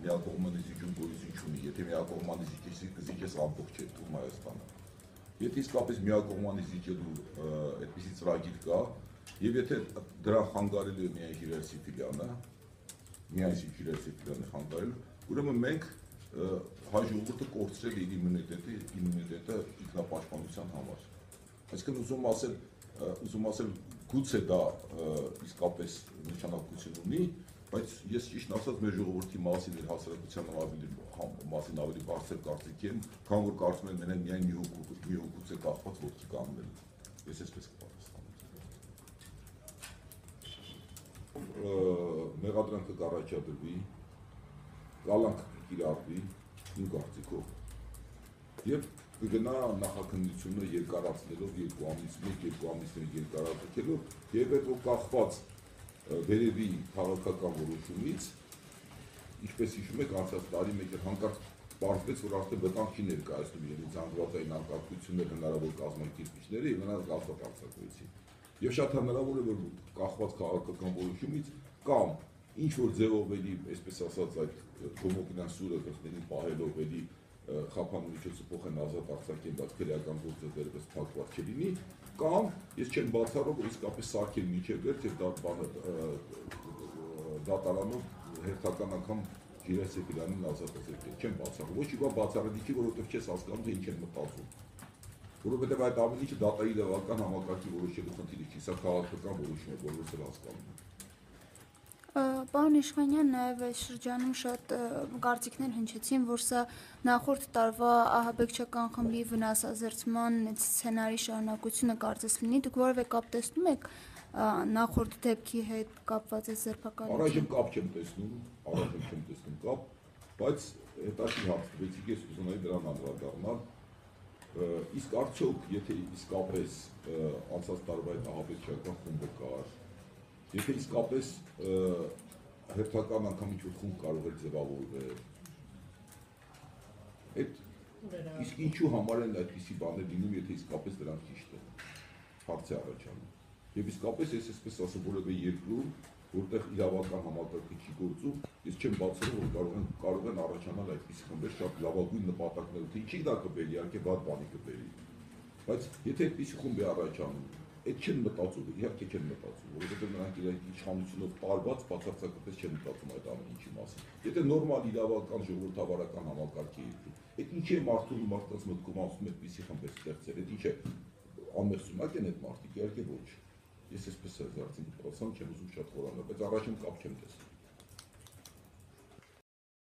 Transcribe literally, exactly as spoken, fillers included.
միակողմանիզություն գոյություն չունի, եթե միակողմանիզիչ ես ամբողջ է թվում Հայաստանը։ Եթե իսկապես միակողմանի զիջելու այդպիսի ծրագիր կա, եւ եթե դրան խանգարելու է միայն Հիրերսի ֆիլիալը, միայն Հիրերսի ֆիլիալը խանգարելու, ուրեմն մենք հայ ժողովուրդը կորցրել է իր իմունիտետը, իմունիտետը ինքնապաշտպանության համար։ Այսինքն ուզում ասել, ուզում ասել գուցե դա իսկապես նշանակություն ունի, բայց ես ճիշտ ասած մեր ժողովրդի մասին իր հասարակության ավելի մասին ավելի բարձր կարծիք եմ, քան որ կարծում են մենակ միայն մի հոգուց է կախված ոտքի կանգնել։ Ես այսպես կպատասխանեմ։ Մեղադրանքը կառաջադրվի, կալանքը կիրառվի, իմ կարծիքով, եւ կգնա նախաքննությունը երկարացնելով երկու ամիս մեկ, երկու ամիսներ երկարացնելով, եւ այդ որ կախված վերևի քաղաքական որոշումից, ինչպես հիշում եք, անցած տարի մեկ էլ հանկարծ պարզվեց, որ արդեն վտանգ չի ներկայացնում իրենց զանգվածային անկարգություններ հնարավոր կազմակերպիչները եւ նրանց ազատ արձակվեցին։ Եվ շատ հնարավոր է, որ կախված քաղաքական որոշումից կամ ինչ որ ձևով էլի, այսպես ասած, այդ գոմոգնան սուրը գտնելի պահելով էլի խափան միջոցը փոխեն ազատ արձակեն, բայց քրեական գործը դեռևս փակված չլինի, կամ ես չեմ բացառում, որ իսկապես սարքել միջև վերջ եւ դա բանը դատարանով հերթական անգամ Հիրերսի ֆիլիալին ազատացրել, չեմ բացառում, ոչ մի բան բացառելի չի, որովհետեւ չես հասկանում, թե ինչ են մտածում, որովհետեւ այդ ամեն ինչը դատայի լեվական համակարգի որոշելու խնդիր չի, սա քաղաքական որոշում է, բոլորս էլ հասկանում են։ Պարոն Իշխանյան, նաև այս շրջանում շատ կարծիքներ հնչեցին, որ սա նախորդ տարվա ահաբեկչական խմբի վնասազերծման սցենարի շարունակությունը կարծես լինի, դուք որևէ կապ տեսնում եք նախորդ դեպքի հետ կապված այս ձերբակալությունը։ Առայժմ կապ չեմ տեսնում, առայժմ չեմ տեսնում կապ, բայց հետաքրքիր հարց տվեցիք, ես կուզենայի դրան անդրադառնալ։ Իսկ արդյոք, եթե իսկապես անցած տարվա այդ ահաբեկչական խումբը կար, եթե իսկապես հերթական անգամ ինչ-որ խումբ կարող էր ձևավորվել, իսկ ինչու համար են այդպիսի բաներ լինում, եթե իսկապես դրանք ճիշտ են, հարց է առաջանում։ Եվ իսկապես ես այսպես ասեմ, որևէ երկրում, որտեղ իրավական համակարգը չի գործում, ես չեմ բացառում, որ կարող են կարող են առաջանալ այդպիսի խմբեր շատ լավագույն նպատակներով, թե ինչի դա կբերի, իհարկե վատ բանի կբերի։ Բայց եթե այդպիսի խումբ է առաջանում, այդ չեն մտածում, իհարկե չեն մտածում, որովհետև նրանք իրենք իշխանությունով տարված բացարձակապես չեն մտածում այդ ամեն ինչի մասին։ Եթե նորմալ իրավական ժողովրդավարական համակարգի երկրում, այդ ինչի է մարդու մարդկանց մտքում ասում այդպիսի խմբեր ստեղծել, այդ ինչ է անմեղսունակ են այդ մարդիկ, իհարկե ոչ։ Ես այսպես զարթին պատասխան չեմ ուզում շատ խորանալ, բայց առաջին կապ չեմ տեսնում։